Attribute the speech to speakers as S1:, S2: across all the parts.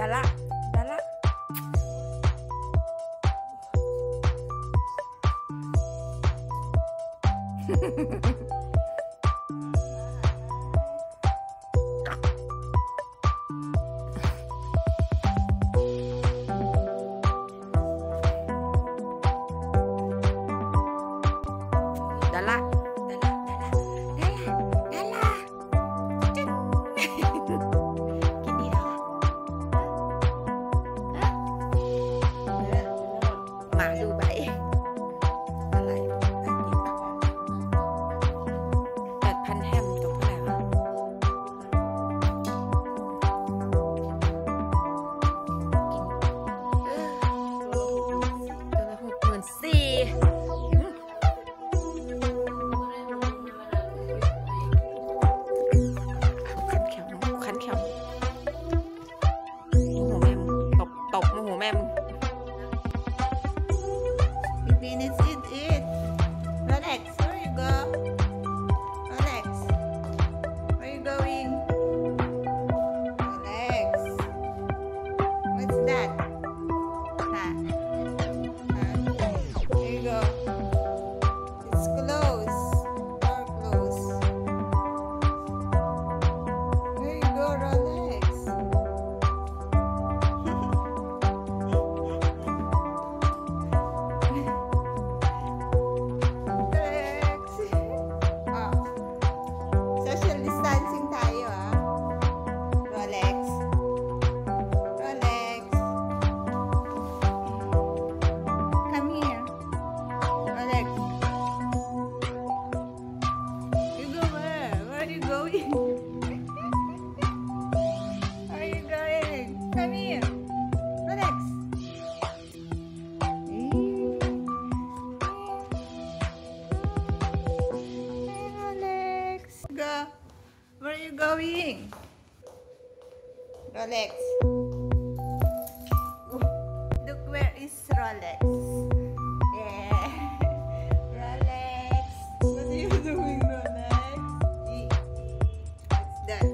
S1: Dala, dala. Dala, dala, dala, dala, dala. Gini lah. Malu baik.อะไร8,000 แฮมตกเท่าไหร่วะตัวละ64,000ขันแข็งโมโหแม่มึงตบโมโหแม่มึง
S2: You finish it. Relax. Where you go? Relax. Where you going? Relax. What's that? Huh? There you go. It's close. Door close. There you go. Relax. Relax. Oh. Social distancing tayo ah. Relax. Relax. Come here. Relax. You go where? Where are you going? Where are you going? Come here. Relax. Relax. Go. Where are you going? Rolex. Look, where is Rolex? Yeah. Rolex. What are you doing, Rolex? What's that?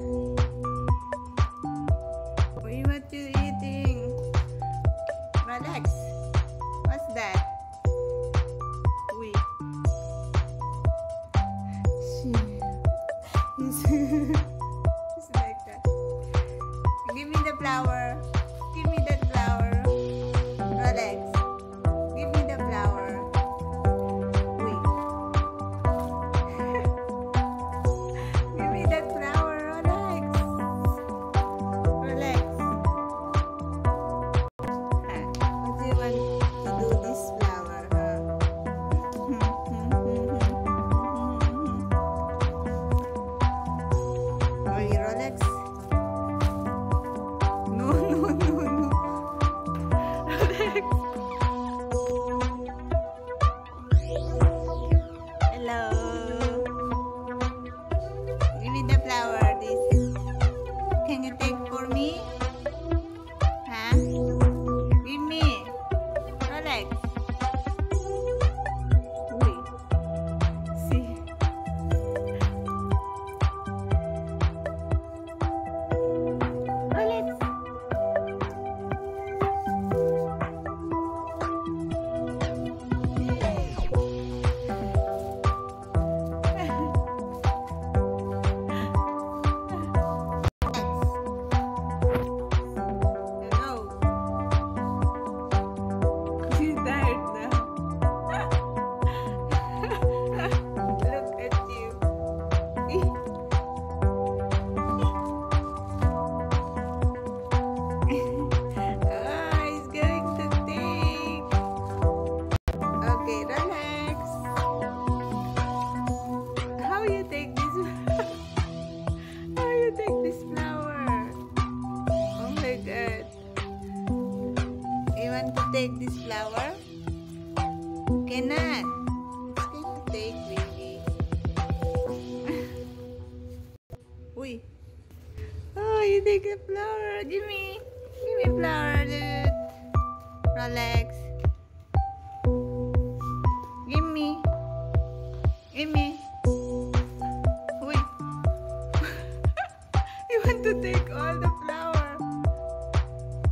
S2: What you eating? Rolex. What's that? Uy. It's like that. Give me the flower. Give me that flower. Rolex. Give me the flower. Uy. Give me that flower, Rolex. Rolex. What do you want to do this flower, Are you Rolex? No. Rolex. Hello. Give me the flower, this. Can you take for me? Huh? Give me. Rolex. Uy. See. Rolex. Hello. She's tired now. Look at you. He's going to take. Okay, relax. How you take this? How you take this flower? Oh my God. You want to take this flower? Cannot. It's going to take, baby. Uy. Oh, you take a flower. Give me flower, dude. Rolex. Give me. Uy. You want to take all the flower.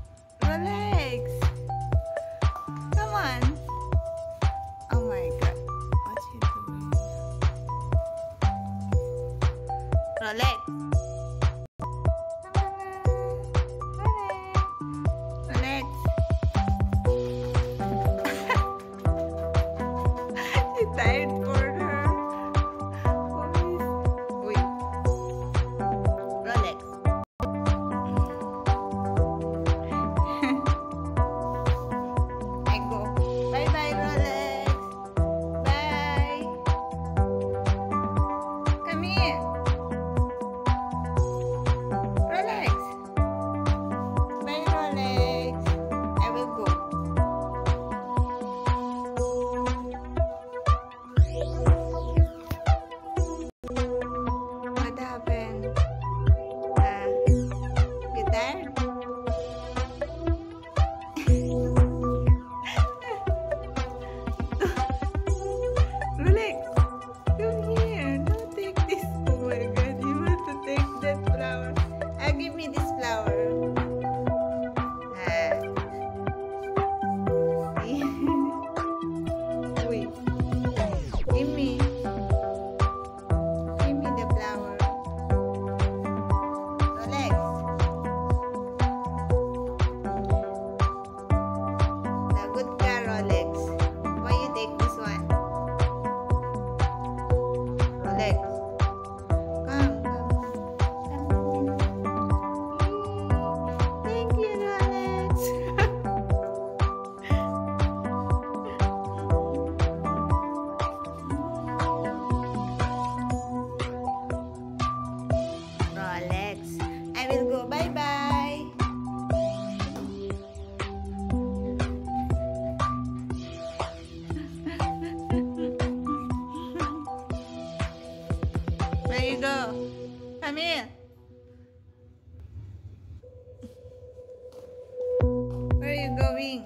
S2: going?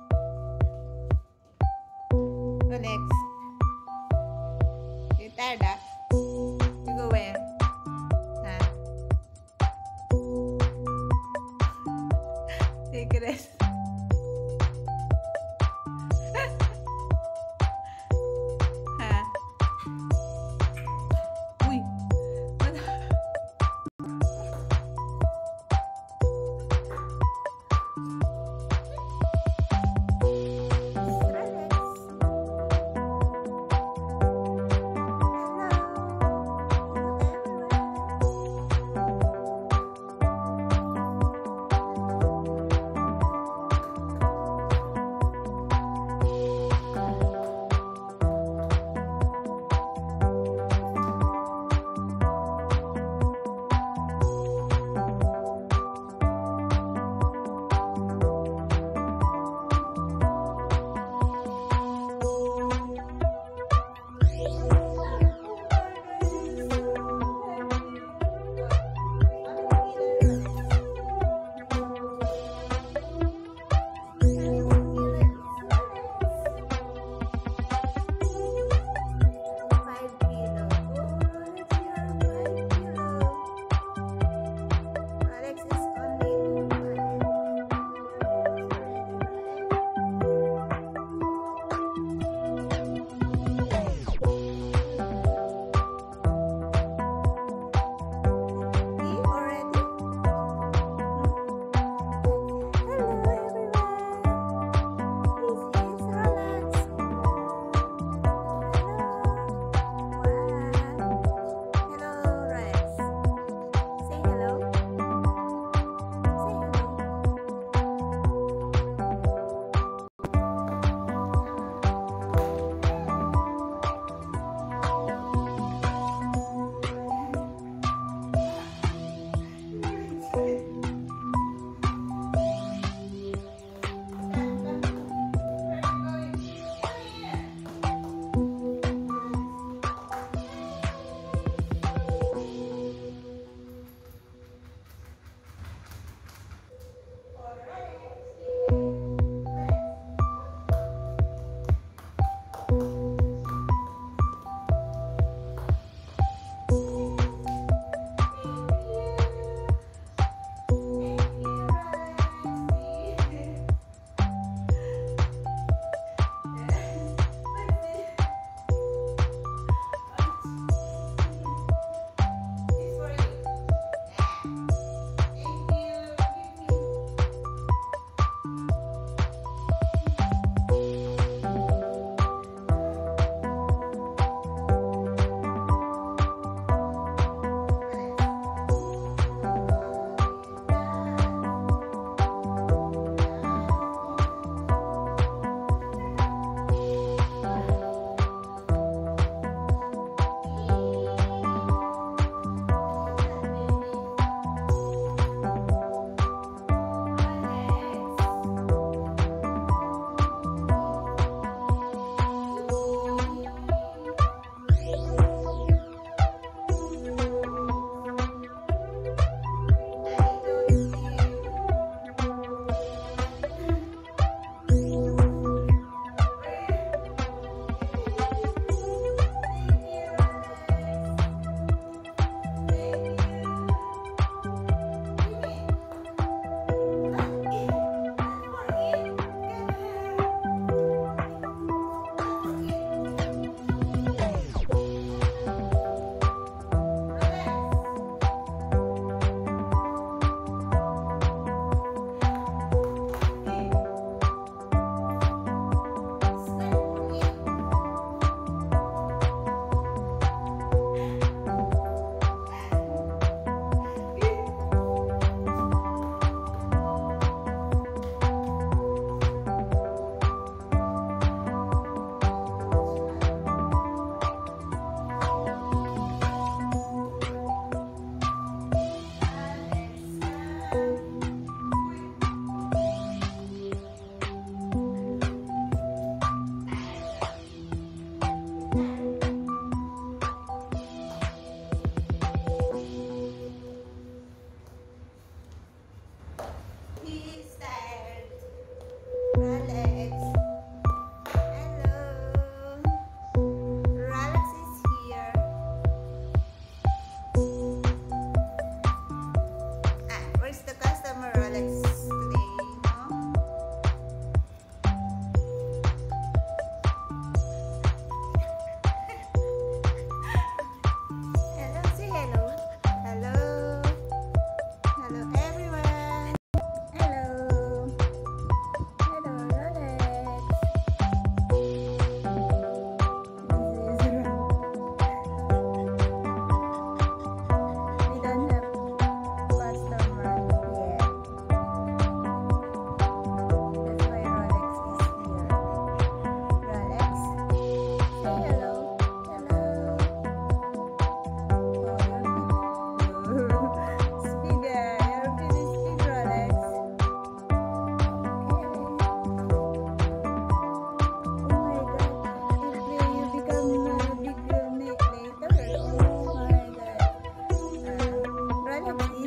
S2: Go next. You tired, ah? You go where? Huh? Take a rest. Huh? Uy. What?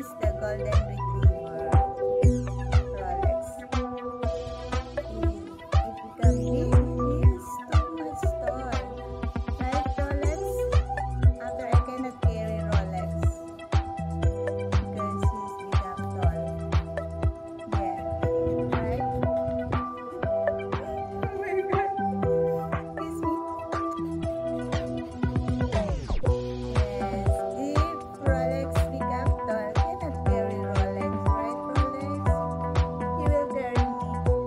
S2: is the golden retriever Rolex. It become big. He is too much tall. Right, Rolex? After I cannot carry Rolex because he's become tall. Yeah, right? Oh my God. Kiss me. Yes, if Rolex become tall, cannot carry Rolex, right, Rolex? He will carry me.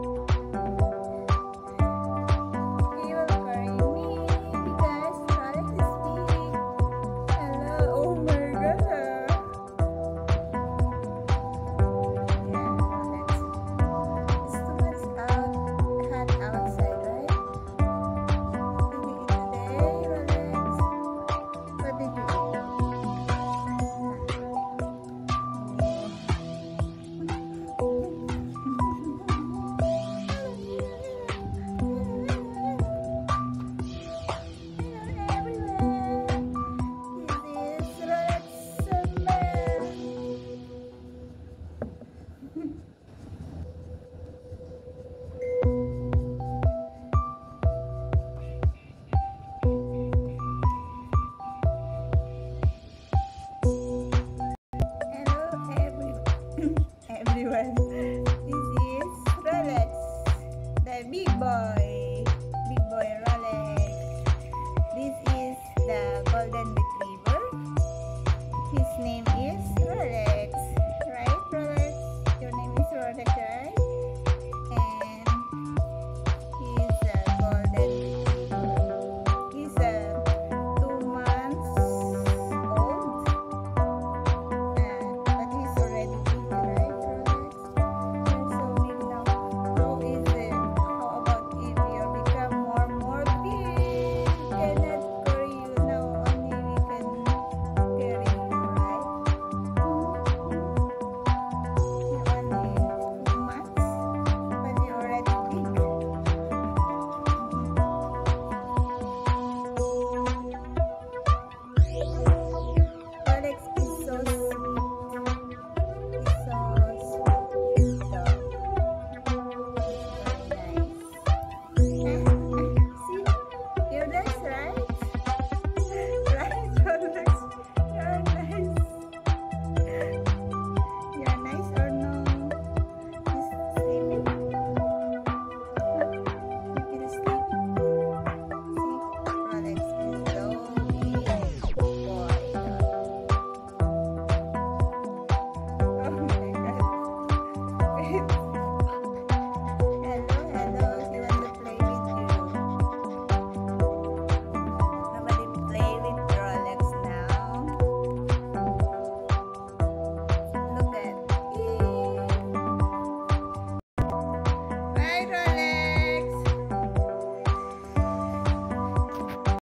S2: He will carry me because Rolex is big. Hello, oh my God. Yeah, Rolex. It's too much hot outside, right? Did you eat today, Rolex? What did you eat? Everyone, this is Rolex, the big boy.